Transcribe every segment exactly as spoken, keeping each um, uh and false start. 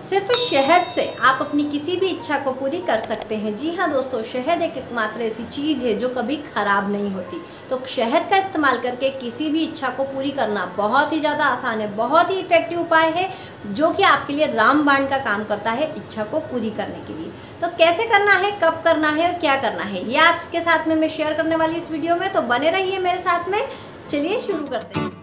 सिर्फ शहद से आप अपनी किसी भी इच्छा को पूरी कर सकते हैं। जी हाँ दोस्तों, शहद एक एकमात्र ऐसी चीज़ है जो कभी ख़राब नहीं होती। तो शहद का इस्तेमाल करके किसी भी इच्छा को पूरी करना बहुत ही ज़्यादा आसान है, बहुत ही इफ़ेक्टिव उपाय है जो कि आपके लिए रामबाण का काम करता है इच्छा को पूरी करने के लिए। तो कैसे करना है, कब करना है और क्या करना है, ये आपके साथ में मैं शेयर करने वाली इस वीडियो में। तो बने रहिए मेरे साथ में। चलिए शुरू करते हैं।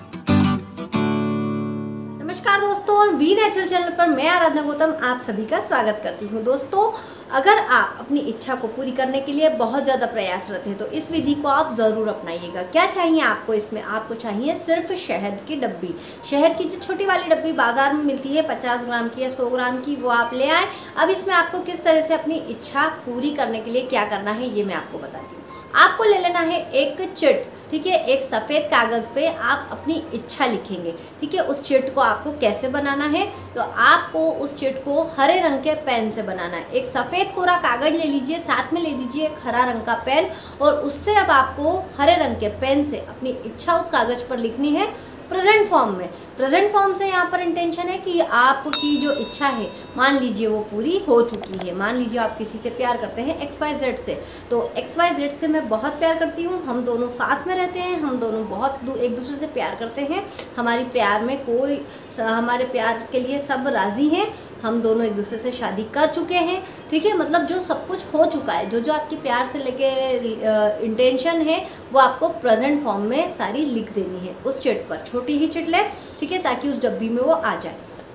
नमस्कार दोस्तों, वी नेचुरल चैनल पर मैं आराधना गौतम आप सभी का स्वागत करती हूँ। दोस्तों, अगर आप अपनी इच्छा को पूरी करने के लिए बहुत ज़्यादा प्रयासरत हैं तो इस विधि को आप ज़रूर अपनाइएगा। क्या चाहिए आपको इसमें? आपको चाहिए सिर्फ शहद की डब्बी। शहद की जो छोटी वाली डब्बी बाजार में मिलती है पचास ग्राम की या सौ ग्राम की, वो आप ले आए। अब इसमें आपको किस तरह से अपनी इच्छा पूरी करने के लिए क्या करना है ये मैं आपको बताती हूँ। आपको ले लेना है एक चिट, ठीक है। एक सफ़ेद कागज़ पे आप अपनी इच्छा लिखेंगे, ठीक है। उस चिट को आपको कैसे बनाना है, तो आपको उस चिट को हरे रंग के पेन से बनाना है। एक सफ़ेद कोरा कागज़ ले लीजिए, साथ में ले लीजिए एक हरा रंग का पेन, और उससे अब आपको हरे रंग के पेन से अपनी इच्छा उस कागज़ पर लिखनी है प्रेजेंट फॉर्म में। प्रेजेंट फॉर्म से यहाँ पर इंटेंशन है कि आपकी जो इच्छा है, मान लीजिए वो पूरी हो चुकी है। मान लीजिए आप किसी से प्यार करते हैं एक्स वाई जेड से, तो एक्स वाई जेड से मैं बहुत प्यार करती हूँ, हम दोनों साथ में रहते हैं, हम दोनों बहुत एक दूसरे से प्यार करते हैं, हमारी प्यार में कोई हमारे प्यार के लिए सब राज़ी हैं, हम दोनों एक दूसरे से शादी कर चुके हैं, ठीक है। मतलब जो सब कुछ हो चुका है, जो जो आपकी प्यार से लेके इंटेंशन है वो आपको प्रेजेंट फॉर्म में सारी लिख देनी है उस चिट पर। छोटी ही चिट लें, ठीक है, ताकि उस डब्बी में वो आ जाए।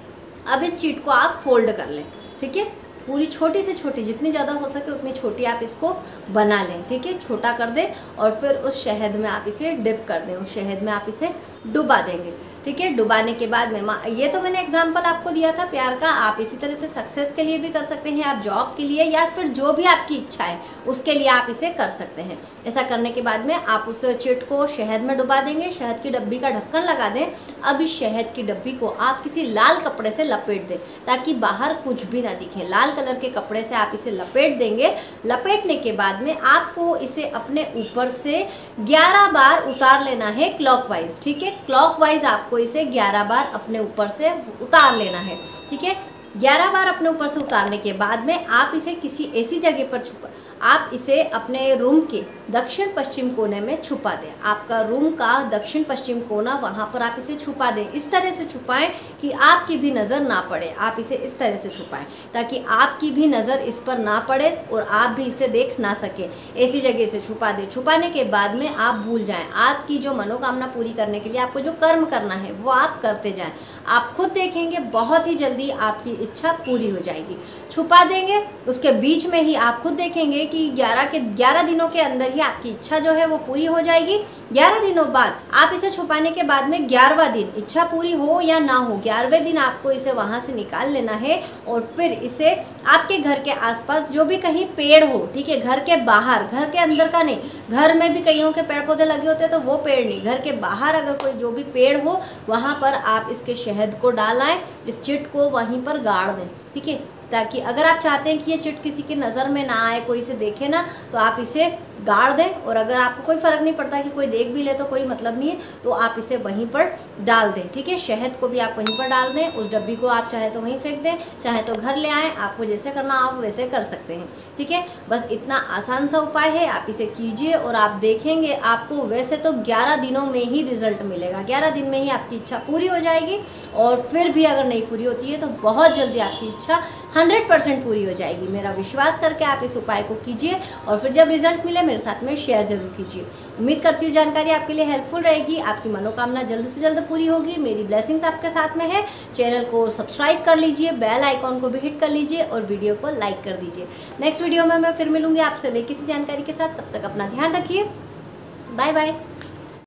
अब इस चिट को आप फोल्ड कर लें, ठीक है। पूरी छोटी से छोटी, जितनी ज़्यादा हो सके उतनी छोटी आप इसको बना लें, ठीक है। छोटा कर दें और फिर उस शहद में आप इसे डिप कर दें, उस शहद में आप इसे डुबा देंगे, ठीक है। डुबाने के बाद में, ये तो मैंने एग्जांपल आपको दिया था प्यार का, आप इसी तरह से सक्सेस के लिए भी कर सकते हैं, आप जॉब के लिए या फिर जो भी आपकी इच्छा है उसके लिए आप इसे कर सकते हैं। ऐसा करने के बाद में आप उस चिट को शहद में डुबा देंगे, शहद की डब्बी का ढक्कन लगा दें। अब इस शहद की डब्बी को आप किसी लाल कपड़े से लपेट दें ताकि बाहर कुछ भी ना दिखे। लाल कलर के कपड़े से आप इसे लपेट देंगे। लपेटने के बाद में आपको इसे अपने ऊपर से ग्यारह बार उतार लेना है क्लॉकवाइज, ठीक है। क्लॉकवाइज आपको इसे ग्यारह बार अपने ऊपर से उतार लेना है, ठीक है। ग्यारह बार अपने ऊपर से उतारने के बाद में आप इसे किसी ऐसी जगह पर छुपा आप इसे अपने रूम के दक्षिण पश्चिम कोने में छुपा दें। आपका रूम का दक्षिण पश्चिम कोना, वहाँ पर आप इसे छुपा दें। इस तरह से छुपाएं कि आपकी भी नज़र ना पड़े। आप इसे इस तरह से छुपाएं ताकि आपकी भी नज़र इस पर ना पड़े और आप भी इसे देख ना सके। ऐसी जगह से छुपा दें। छुपाने के बाद में आप भूल जाएं। आपकी जो मनोकामना पूरी करने के लिए आपको जो कर्म करना है वो आप करते जाएं। आप खुद देखेंगे बहुत ही जल्दी आपकी इच्छा पूरी हो जाएगी। छुपा देंगे, उसके बीच में ही आप खुद देखेंगे कि ग्यारह के ग्यारह दिनों के अंदर ही आपकी इच्छा जो है वो पूरी हो जाएगी। ग्यारह दिनों बाद आप इसे छुपाने के बाद में ग्यारहवां दिन, इच्छा पूरी हो या ना हो, ग्यारहवें दिन आपको इसे वहाँ से निकाल लेना है और फिर इसे आपके घर के आसपास जो भी कहीं पेड़ हो, ठीक है, घर के बाहर, घर के अंदर का नहीं, घर में भी कईयों के पेड़ पौधे लगे होते हैं तो वो पेड़ नहीं, घर के बाहर अगर कोई जो भी पेड़ हो वहाँ पर आप इसके शहद को डालाएं, इस चिट को वहीं पर गाड़ दें, ठीक है। ताकि अगर आप चाहते हैं कि ये चिट किसी की नज़र में ना आए, कोई इसे देखे ना, तो आप इसे गाड़ दें। और अगर आपको कोई फ़र्क नहीं पड़ता कि कोई देख भी ले तो कोई मतलब नहीं है, तो आप इसे वहीं पर डाल दें, ठीक है। शहद को भी आप वहीं पर डाल दें। उस डब्बी को आप चाहे तो वहीं फेंक दें, चाहे तो घर ले आएँ। आपको जैसे करना आप वैसे कर सकते हैं, ठीक है। बस इतना आसान सा उपाय है, आप इसे कीजिए और आप देखेंगे आपको वैसे तो ग्यारह दिनों में ही रिजल्ट मिलेगा। ग्यारह दिन में ही आपकी इच्छा पूरी हो जाएगी और फिर भी अगर नहीं पूरी होती है तो बहुत जल्दी आपकी इच्छा हंड्रेड परसेंट पूरी हो जाएगी। मेरा विश्वास करके आप इस उपाय को कीजिए और फिर जब रिजल्ट मिले मेरे साथ में शेयर जरूर कीजिए। उम्मीद करती हूँ जानकारी आपके लिए हेल्पफुल रहेगी, आपकी मनोकामना जल्द से जल्द पूरी होगी। मेरी ब्लेसिंग्स आपके साथ में है। चैनल को सब्सक्राइब कर लीजिए, बेल आइकॉन को भी हिट कर लीजिए और वीडियो को लाइक कर दीजिए। नेक्स्ट वीडियो में मैं फिर मिलूंगी आपसे नई किसी जानकारी के साथ। तब तक अपना ध्यान रखिए। Bye bye.